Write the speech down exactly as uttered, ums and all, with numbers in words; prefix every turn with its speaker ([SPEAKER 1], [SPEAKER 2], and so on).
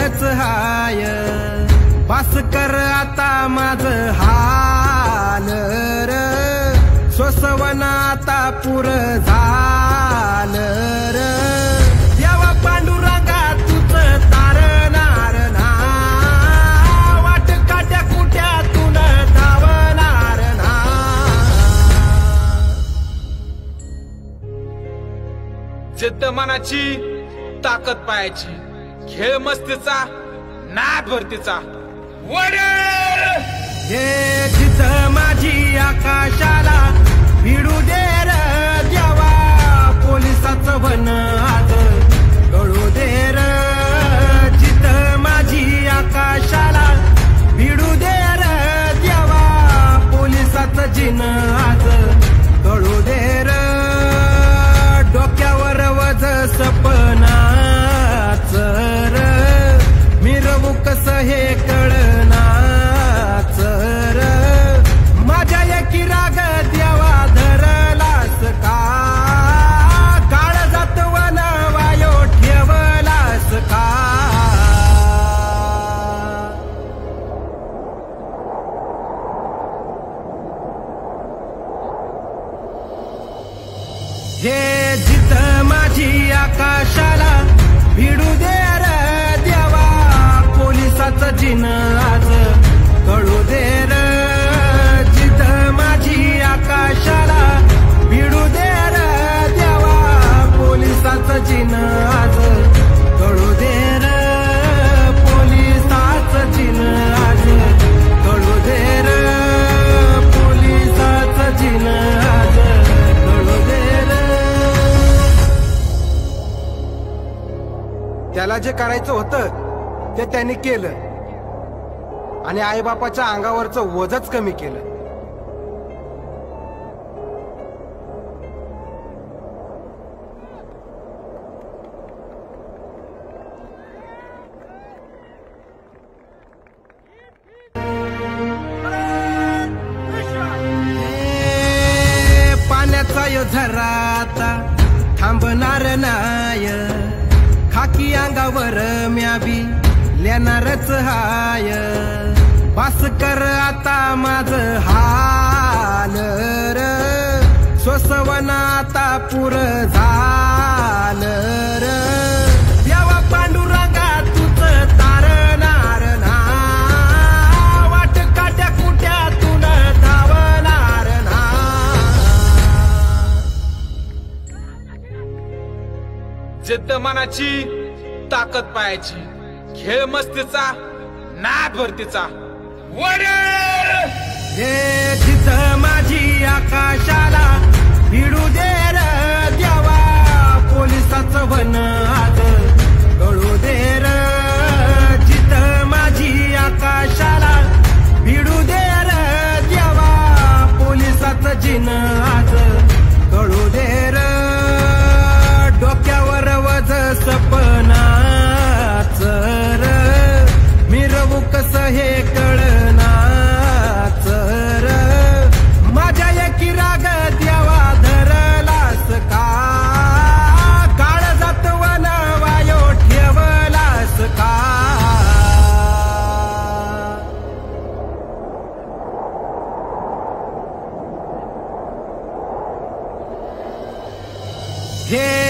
[SPEAKER 1] येणारच हाय। बस कर आता माझ हाल र, सोसवन आता पुर झाल र। देवा पांडुरंगा तुझ तारणार ना, वाट काट्या कुट्यातून धावणार ना।
[SPEAKER 2] जिद्द मनाची, ताकद पायाची, खेळ मस्तीचा, नाद भरतीचा वडील।
[SPEAKER 1] हे जिथं माझी आकाशाला भिडू दे र देवा, पोलिसाचं वन आज कळू दे र। जिथं माझी आकाशाला भिडू दे र देवा, पोलिसाचं जिन आज कळू दे र। डोक्यावर वज सपनाच र, मिरवू कस हे कळनाच र। माझ्या एकी राग देवा धरलास का, काळजात वन वायो ठेवलास का। हे जिथं माझी आकाशाला भिडू दे र देवा, पोलिसाचं जिन आज कळू दे र। जिथं माझी आकाशाला भिडू दे र देवा, पोलिसाचं जिन आज कळू दे र। पोलिसाचं जिन आज कळू दे र, पोलिसाचं जिन आज कळू दे र। त्याला जे करायचं होतं ते त्यांनी केलं आणि आईबापाच्या अंगावरचं वजच कमी केलं। पाण्याचा यो झरा आता थांबणार नाय, खाकी अंगावर म्या बी लेणारच हाय। बस कर आता माझ हाल र, सोसवन आता पुर झाल र। देवा पांडुरंगा तुझ तारणार ना, वाट काट्या कुट्यातून धावणार ना।
[SPEAKER 2] जिद्द मनाची, ताकद पायाची, खेळ मस्तीचा, नाद भरतीचा वडील।
[SPEAKER 1] हे जिथं माझी आकाशाला भिडू दे र देवा, पोलिसाचं वन आज कळू दे र। जिथं माझी आकाशाला भिडू दे र देवा, पोलिसाचं जिन आज कळू दे र। डोक्यावर वज सपनाच र, मिरवू कस हे कळनाच र। माझ्या एकी राग देवा धरलास का, काळजात वन वायो ठेवलास का। हे